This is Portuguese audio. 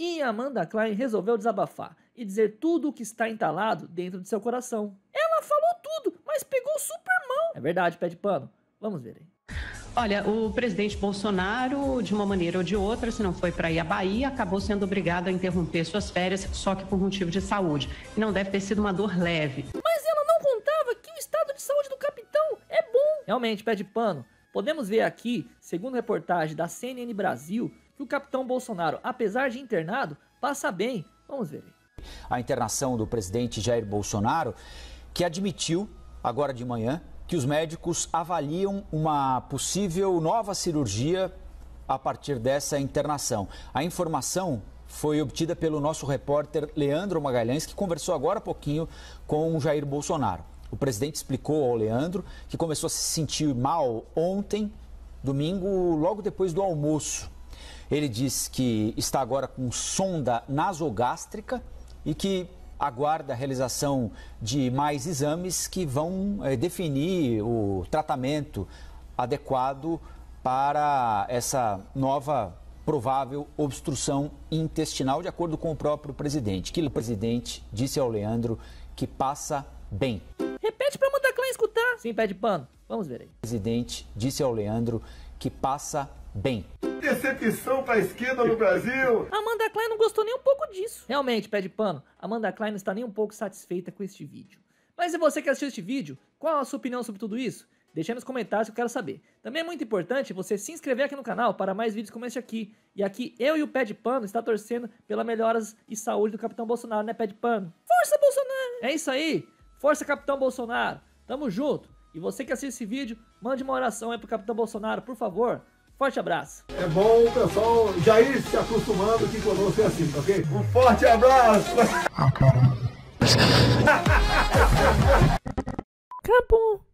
E Amanda Klein resolveu desabafar e dizer tudo o que está entalado dentro de seu coração. Ela falou tudo, mas pegou super mal. É verdade, pé de pano. Vamos ver aí. Olha, o presidente Bolsonaro, de uma maneira ou de outra, se não foi para ir à Bahia, acabou sendo obrigado a interromper suas férias, só que por motivo de saúde. E não deve ter sido uma dor leve. Mas ela não contava que o estado de saúde do capitão é bom. Realmente, pé de pano. Podemos ver aqui, segundo reportagem da CNN Brasil, que o capitão Bolsonaro, apesar de internado, passa bem. Vamos ver aí. A internação do presidente Jair Bolsonaro, que admitiu, agora de manhã, que os médicos avaliam uma possível nova cirurgia a partir dessa internação. A informação foi obtida pelo nosso repórter Leandro Magalhães, que conversou agora há pouquinho com o Jair Bolsonaro. O presidente explicou ao Leandro que começou a se sentir mal ontem, domingo, logo depois do almoço. Ele diz que está agora com sonda nasogástrica e que aguarda a realização de mais exames que vão definir o tratamento adequado para essa nova provável obstrução intestinal, de acordo com o próprio presidente. Que o presidente disse ao Leandro que passa bem. Repete para Amanda Klein escutar. Sim, pé de pano. Vamos ver aí. O presidente disse ao Leandro que passa bem. Decepção para a esquerda no Brasil. Amanda Klein não gostou nem um pouco disso. Realmente, pé de pano, Amanda Klein não está nem um pouco satisfeita com este vídeo. Mas e você que assistiu este vídeo, qual a sua opinião sobre tudo isso? Deixa aí nos comentários que eu quero saber. Também é muito importante você se inscrever aqui no canal para mais vídeos como este aqui. E aqui eu e o pé de pano está torcendo pela melhoras e saúde do capitão Bolsonaro, né, pé de pano? Força, Bolsonaro! É isso aí. Força, capitão Bolsonaro. Tamo junto. E você que assiste esse vídeo, mande uma oração aí pro capitão Bolsonaro, por favor. Forte abraço. É bom o pessoal já ir se acostumando que conosco é assim, ok? Um forte abraço. Acabou.